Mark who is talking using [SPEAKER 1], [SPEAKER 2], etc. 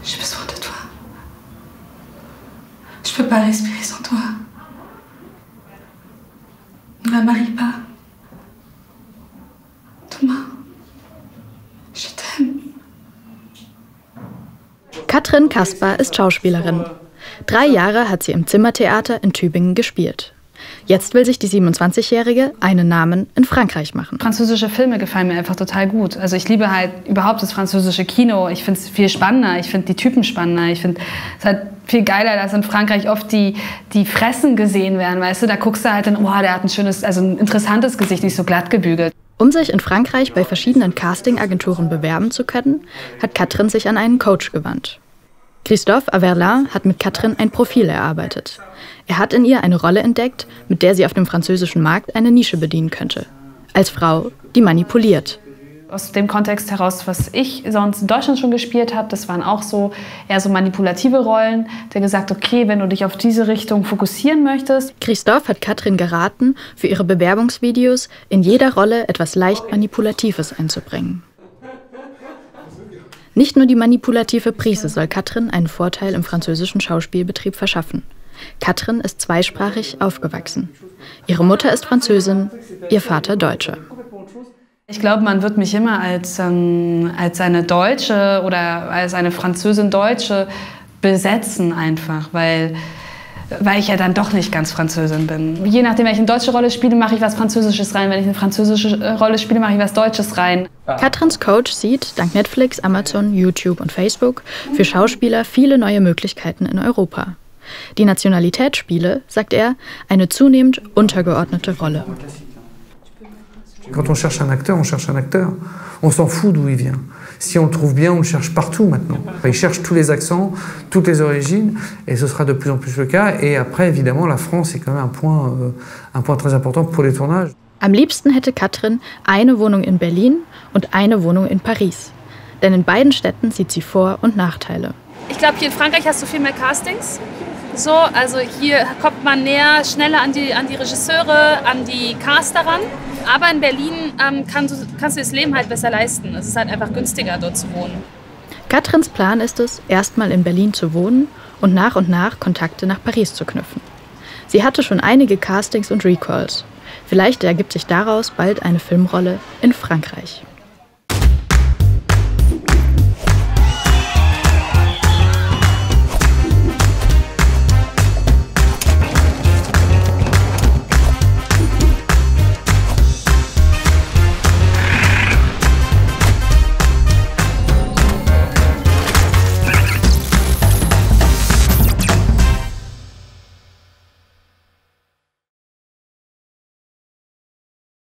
[SPEAKER 1] J'ai besoin de toi. Je peux pas respirer sans toi. Ne la marie pas. Thomas, je t'aime.
[SPEAKER 2] Katrin Kasper ist Schauspielerin. 3 Jahre hat sie im Zimmertheater in Tübingen gespielt. Jetzt will sich die 27-Jährige einen Namen in Frankreich machen.
[SPEAKER 1] Französische Filme gefallen mir einfach total gut. Also ich liebe halt überhaupt das französische Kino. Ich finde es viel spannender, ich finde die Typen spannender. Ich finde es halt viel geiler, dass in Frankreich oft die Fressen gesehen werden, weißt du? Da guckst du halt dann, oh, der hat ein schönes, also ein interessantes Gesicht, nicht so glatt gebügelt.
[SPEAKER 2] Um sich in Frankreich bei verschiedenen Castingagenturen bewerben zu können, hat Katrin sich an einen Coach gewandt. Christophe Averlin hat mit Katrin ein Profil erarbeitet. Er hat in ihr eine Rolle entdeckt, mit der sie auf dem französischen Markt eine Nische bedienen könnte. Als Frau, die manipuliert.
[SPEAKER 1] Aus dem Kontext heraus, was ich sonst in Deutschland schon gespielt habe, das waren auch so eher so manipulative Rollen. Der gesagt, okay, wenn du dich auf diese Richtung fokussieren möchtest.
[SPEAKER 2] Christophe hat Katrin geraten, für ihre Bewerbungsvideos in jeder Rolle etwas leicht Manipulatives einzubringen. Nicht nur die manipulative Prise soll Katrin einen Vorteil im französischen Schauspielbetrieb verschaffen. Katrin ist zweisprachig aufgewachsen. Ihre Mutter ist Französin, ihr Vater Deutscher.
[SPEAKER 1] Ich glaube, man wird mich immer als eine Deutsche oder als eine Französin-Deutsche besetzen einfach, weil ich ja dann doch nicht ganz Französin bin. Je nachdem, wenn ich eine deutsche Rolle spiele, mache ich was Französisches rein. Wenn ich eine französische Rolle spiele, mache ich was Deutsches rein.
[SPEAKER 2] Katrins Coach sieht, dank Netflix, Amazon, YouTube und Facebook, für Schauspieler viele neue Möglichkeiten in Europa. Die Nationalität spiele, sagt er, eine zunehmend untergeordnete Rolle.
[SPEAKER 3] Quand on cherche un acteur, on s'en fout d'où il vient. Si on le trouve bien, on le cherche partout maintenant. Il cherche tous les accents, toutes les origines, et ce sera de plus en plus le cas. Et après, évidemment, la France est quand même un point très important pour les tournages.
[SPEAKER 2] Am liebsten hätte Katrin eine Wohnung in Berlin und eine Wohnung in Paris. Denn in beiden Städten sieht sie Vor- und Nachteile.
[SPEAKER 4] Ich glaube, hier in Frankreich hast du viel mehr Castings. So, also hier kommt man näher, schneller an die Regisseure, an die Caster ran. Aber in Berlin kannst du das Leben halt besser leisten. Es ist halt einfach günstiger, dort zu wohnen.
[SPEAKER 2] Katrins Plan ist es, erstmal in Berlin zu wohnen und nach Kontakte nach Paris zu knüpfen. Sie hatte schon einige Castings und Recalls. Vielleicht ergibt sich daraus bald eine Filmrolle in Frankreich.